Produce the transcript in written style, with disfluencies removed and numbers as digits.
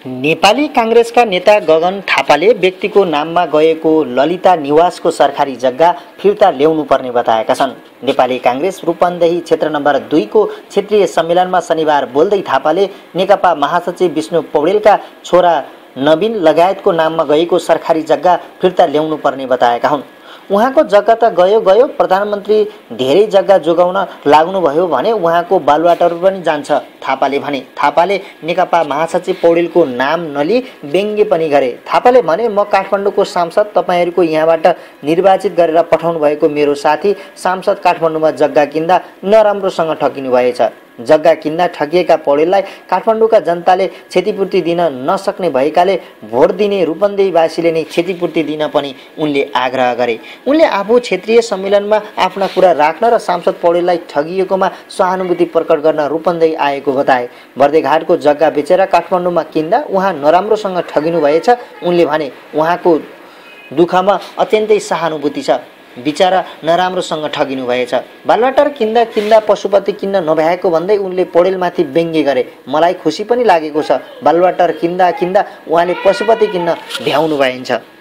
नेपाली कांग्रेसका नेता गगन थापाले व्यक्तिको नाममा गएको ललिता निवासको सरकारी जग्गा फिर्ता ल्याउनु पर्ने बताएका छन्। नेपाली कांग्रेस रूपन्देही क्षेत्र नम्बर 2 को क्षेत्रीय सम्मेलनमा शनिबार बोल्दै थापाले नेकपा महासचिव विष्णु पौडेलका छोरा नवीन लगायतको नाममा गएको सरकारी जग्गा फिर्ता ल्याउनु पर्ने बताएका हुन्। उहाँको जग्गा त गयो, प्रधानमन्त्री धेरै जग्गा जोगाउन लाग्नुभयो भने उहाँको बालुवाटहरू पनि जान्छ, थापाले भने। थापाले नेकपा महासचिव पौडेलको नाम नलिई व्यङ्ग्य पनि गरे। थापाले भने, म काठमाडौँको सांसद, तपाईहरूको यहाँबाट निर्वाचित गरेर पठाउनु भएको मेरो साथी सांसद काठमाडौँमा जग्गा किन्दा नराम्रोसँग ठगिनु भएछ। जग्गा किन्दा ठगिएका पौडेललाई काठमाडौँका जनताले क्षतिपूर्ति दिन नसक्ने भएकाले भोट दिने रूपन्देहीवासीले नै क्षतिपूर्ति दिन पनि उनले आग्रह गरे। उनले आफू क्षेत्रीय सम्मेलनमा आफ्ना कुरा राख्न र सांसद पौडेललाई ठगिएकोमा सहानुभूति प्रकट गर्न रूपन्देही आएको बताए। बर्देघाटको जग्गा बेचेर काठमाडौँमा किन्दा उहाँ नराम्रोसँग ठगिनु भएछ। उनले भने, उहाँको दुःखमा अत्यन्तै सहानुभूति छ, बिचारा नराम्रोसँग ठगिनु भएछ। बालुवाटार किन्दा पशुपति किन्न नभ्याएको भन्दै उनले पौडेलमाथि व्यङ्ग्य गरे। मलाई खुसी पनि लागेको छ, बालुवाटार किन्दा उहाँले पशुपति किन्न भ्याउनु भएछ।